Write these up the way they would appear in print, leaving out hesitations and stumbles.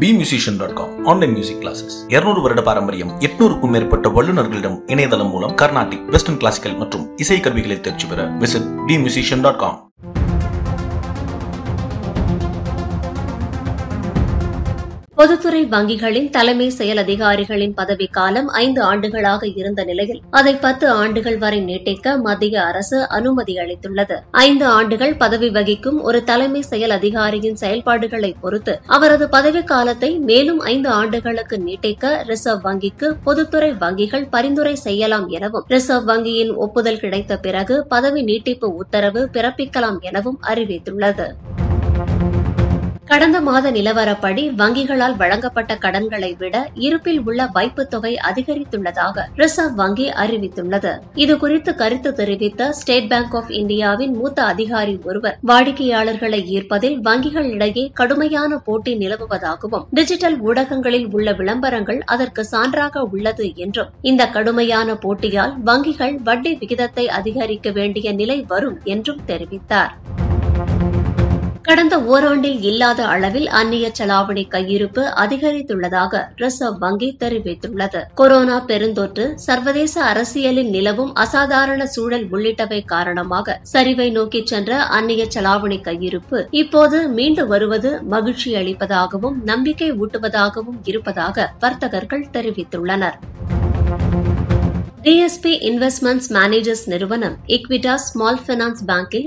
bmusician.com online music classes 200 வருட பாரம்பரியம் 800க்கும் மேற்பட்ட வல்லுநர்களிடம் இணையதளம் மூலம் கர்நாடிக், வெஸ்டர்ன் கிளாசிக்கல் மற்றும் இசை கருவிகளை தேர்ச்சி பெற விசிட் bmusician.com. பொதுத்துறை வங்கிகளின் தலைமை செயல் அதிகாரிகளின் பதவிக்காலம் 5 ஆண்டுகளாக இருந்த நிலையில் அதை 10 ஆண்டுகள் வரை நீட்டிக்க மத்திய அரசு அனுமதி அளித்துள்ளது. 5 ஆண்டுகள் பதவி வகிக்கும் ஒரு தலைமை செயல் அதிகாரியின் செயல்பாடுகளை பொறுத்து அவரது பதவிக்காலத்தை மேலும் 5 ஆண்டுகளுக்கு நீட்டிக்க ரிசர்வ் வங்கிக்கு பொதுத்துறை வங்கிகள் பரிந்துரை செய்யலாம் எனவும், ரிசர்வ் வங்கியின் ஒப்புதல் கிடைத்த பிறகு பதவி நீட்டிப்பு உத்தரவு பிறப்பிக்கலாம் எனவும் அறிவித்துள்ளது. கடந்த மாத நிலவரப்படி வங்கிகளால் வழங்கப்பட்ட கடன்களை விட இருப்பில் உள்ள வைப்புத் தொகை அதிகரித்துள்ளதாக ரிசர்வ் வங்கி அறிவித்துள்ளது. இதுகுறித்து கருத்து தெரிவித்த ஸ்டேட் பேங்க் ஆப் இந்தியாவின் மூத்த அதிகாரி ஒருவர், வாடிக்கையாளர்களை ஈர்ப்பதில் வங்கிகளிடையே கடுமையான போட்டி நிலவுவதாகவும், டிஜிட்டல் ஊடகங்களில் உள்ள விளம்பரங்கள் அதற்கு சான்றாக உள்ளது என்றும், இந்த கடுமையான போட்டியால் வங்கிகள் வட்டி விகிதத்தை அதிகரிக்க வேண்டிய நிலை வரும் என்றும் தெரிவித்தார். கடந்த ஓராண்டில் இல்லாத அளவில் அந்நிய செலாவணி கையிருப்பு அதிகரித்துள்ளதாக ரிசர்வ் வங்கி தெரிவித்துள்ளது. கொரோனா பெருந்தொற்று, சர்வதேச அரசியலில் நிலவும் அசாதாரண சூழல் உள்ளிட்டவை காரணமாக சரிவை நோக்கி சென்ற அந்நிய செலாவணி கையிருப்பு இப்போது மீண்டு வருவது மகிழ்ச்சி அளிப்பதாகவும் நம்பிக்கை ஊட்டுவதாகவும் இருப்பதாக வர்த்தகர்கள் தெரிவித்துள்ளனர். டிஎஸ்பி இன்வெஸ்ட்மெண்ட்ஸ் மேனேஜர்ஸ் நிறுவனம் ஈக்விட்டாஸ் ஸ்மால் பைனான்ஸ் பேங்கில்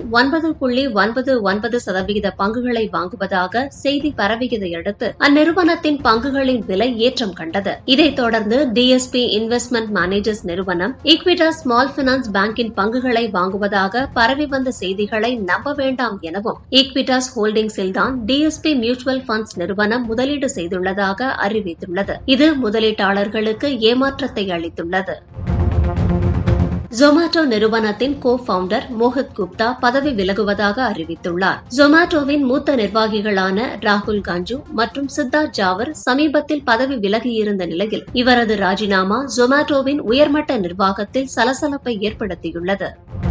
9.99% பங்குகளை வாங்குவதாக செய்தி பரவியதை அடுத்து அந்நிறுவனத்தின் பங்குகளின் விலை ஏற்றம் கண்டது. இதைத் தொடர்ந்து டிஎஸ்பி இன்வெஸ்ட்மெண்ட் மேனேஜர்ஸ் நிறுவனம் ஈக்விட்டாஸ் ஸ்மால் பைனான்ஸ் பேங்கின் பங்குகளை வாங்குவதாக பரவி வந்த செய்திகளை நம்ப வேண்டாம் எனவும், ஈக்விட்டாஸ் ஹோல்டிங்ஸில்தான் டிஎஸ்பி மியூச்சுவல் ஃபண்ட்ஸ் நிறுவனம் முதலீடு செய்துள்ளதாக அறிவித்துள்ளது. இது முதலீட்டாளர்களுக்கு ஏமாற்றத்தை அளித்துள்ளது. ஜொமேட்டோ நிறுவனத்தின் கோ-ஃபவுண்டர் மோஹித் குப்தா பதவி விலகுவதாக அறிவித்துள்ளார். ஜொமேட்டோவின் மூத்த நிர்வாகிகளான ராகுல் கஞ்சு மற்றும் சித்தார்த் ஜாவர் சமீபத்தில் பதவி விலகியிருந்த நிலையில் இவரது ராஜினாமா ஜொமேட்டோவின் உயர்மட்ட நிர்வாகத்தில் சலசலப்பை ஏற்படுத்தியுள்ளது.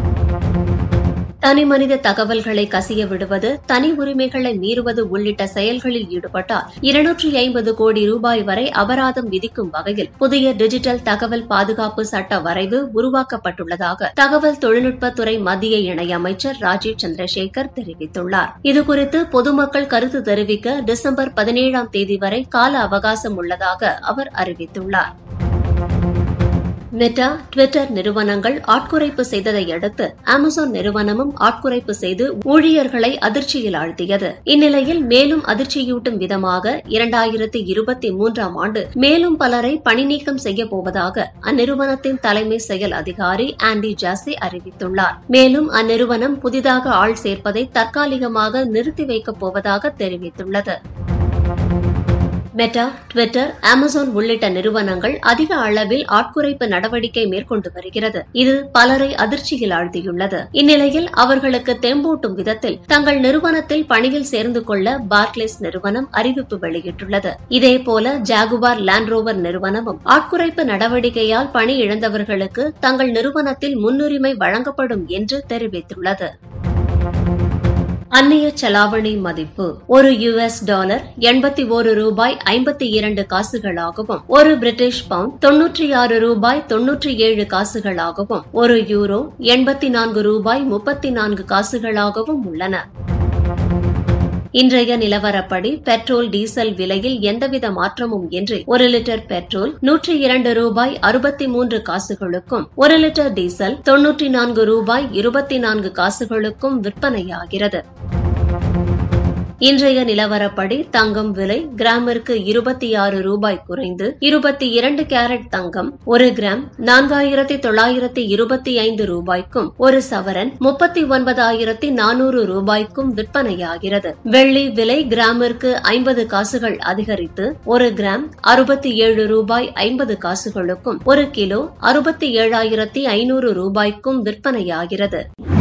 தனிமனித தகவல்களை கசிய விடுவது, தனி உரிமைகளை மீறுவது உள்ளிட்ட செயல்களில் ஈடுபட்டால் 250 கோடி ரூபாய் வரை அபராதம் விதிக்கும் வகையில் புதிய டிஜிட்டல் தகவல் பாதுகாப்பு சட்ட வரைவு உருவாக்கப்பட்டுள்ளதாக தகவல் தொழில்நுட்பத்துறை மத்திய இணையமைச்சர் ராஜீவ் சந்திரசேகர் தெரிவித்துள்ளார். இதுகுறித்து பொதுமக்கள் கருத்து தெரிவிக்க டிசம்பர் 17ஆம் தேதி வரை கால அவகாசம் உள்ளதாக அவர் அறிவித்துள்ளார். மெட்டா, ட்விட்டர் நிறுவனங்கள் ஆட்குறைப்பு செய்ததை அடுத்து அமேசான் நிறுவனமும் ஆட்குறைப்பு செய்து ஊழியர்களை அதிர்ச்சியில் ஆழ்த்தியது. இந்நிலையில் மேலும் அதிர்ச்சியூட்டும் விதமாக 2023ஆம் ஆண்டு மேலும் பலரை பணிநீக்கம் செய்யப்போவதாக அந்நிறுவனத்தின் தலைமை செயல் அதிகாரி ஆண்டி ஜாசி அறிவித்துள்ளார். மேலும் அந்நிறுவனம் புதிதாக ஆள் சேர்ப்பதை தற்காலிகமாக நிறுத்தி வைக்கப் போவதாக தெரிவித்துள்ளது. மெட்டா, ட்விட்டர், அமேசான் உள்ளிட்ட நிறுவனங்கள் அதிக அளவில் ஆட்குறைப்பு நடவடிக்கை மேற்கொண்டு வருகிறது. இது பலரை அதிர்ச்சியில் ஆழ்த்தியுள்ளது. இந்நிலையில் அவர்களுக்கு தெம்பூட்டும் விதத்தில் தங்கள் நிறுவனத்தில் பணியில் சேர்ந்து கொள்ள பார்க்லேஸ் நிறுவனம் அறிவிப்பு வெளியிட்டுள்ளது. இதேபோல ஜாகுவார் லேண்ட்ரோவர் நிறுவனமும் ஆட்குறைப்பு நடவடிக்கையால் பணி இழந்தவர்களுக்கு தங்கள் நிறுவனத்தில் முன்னுரிமை வழங்கப்படும் என்று தெரிவித்துள்ளது. அந்நிய செலாவணி மதிப்பு ஒரு $81 ரூபாய் 52 காசுகளாகவும், ஒரு பிரிட்டிஷ் பவுண்ட் 96 ரூபாய் 97 காசுகளாகவும், ஒரு யூரோ 84 ரூபாய் 34 காசுகளாகவும் உள்ளன. இன்றைய நிலவரப்படி பெட்ரோல், டீசல் விலையில் எந்தவித மாற்றமும் இன்றி 1 லிட்டர் பெட்ரோல் 102 ரூபாய் 63 காசுகளுக்கும், 1 லிட்டர் டீசல் 94 ரூபாய் 24 காசுகளுக்கும் விற்பனையாகிறது. இன்றைய நிலவரப்படி தங்கம் விலை கிராமிற்கு 26 ரூபாய் குறைந்து 22 கேரட் தங்கம் 1 கிராம் 4925 ரூபாய்க்கும், ஒரு சவரன் 39,400 ரூபாய்க்கும் விற்பனையாகிறது. வெள்ளி விலை கிராமிற்கு 50 காசுகள் அதிகரித்து 1 கிராம் 67 ரூபாய் 50 காசுகளுக்கும், 1 கிலோ 67,500 ரூபாய்க்கும் விற்பனையாகிறது.